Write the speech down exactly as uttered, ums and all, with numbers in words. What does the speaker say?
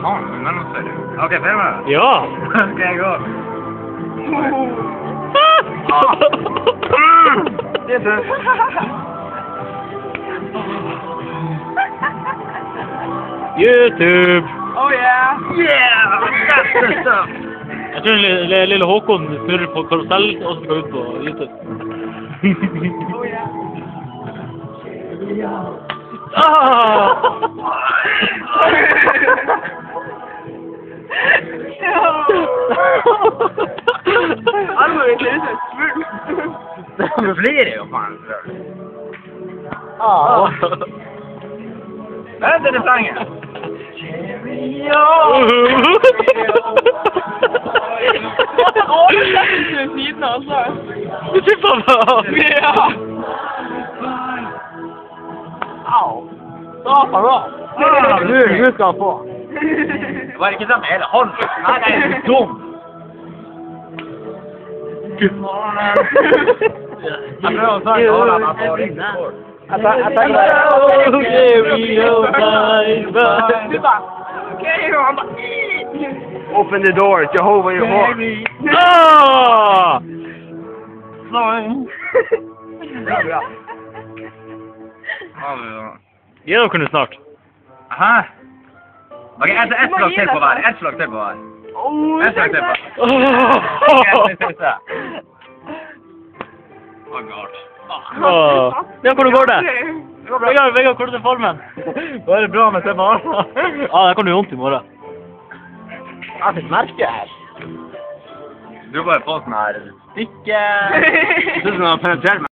faen, men nå ser du. Ok, fer meg. Ja! Skal jeg gå? Det er tøft. YouTube! Oh yeah! Yeah! That's the stuff! Jeg tror lille, lille Håkon snurrer på karusell, og så skal ut på YouTube. Oh yeah! Ah! Alle må ikke lyse svult. Du flirer jo, faen. Ah! Vent til det sangen. Ja! Å, det er ikke den siden, altså. Du tipper meg av! Ja! Au! Da, bra! Nu, nu skal han få. Det var ikke sånn med hele hånden. Nei, nei, du er dum. Good morning. Jeg prøver å snakke og holde meg på riktig sport. Jeg tenker Open the door, Jehovah your horse. Ah! Gi dere kunne snart. Aha. Ok, ett et slag til på hver. Ett slag til på hver. Ett slag til på hver. Oh god. Åh. Ja, hvordan går det? Vegard, Vegard, hvordan er formen? Bare bra med seg bare. Ja, det kan du vondt i morgen. Jeg har et merke her. Du bare på sånn her stikke. Du synes du har penetrert meg.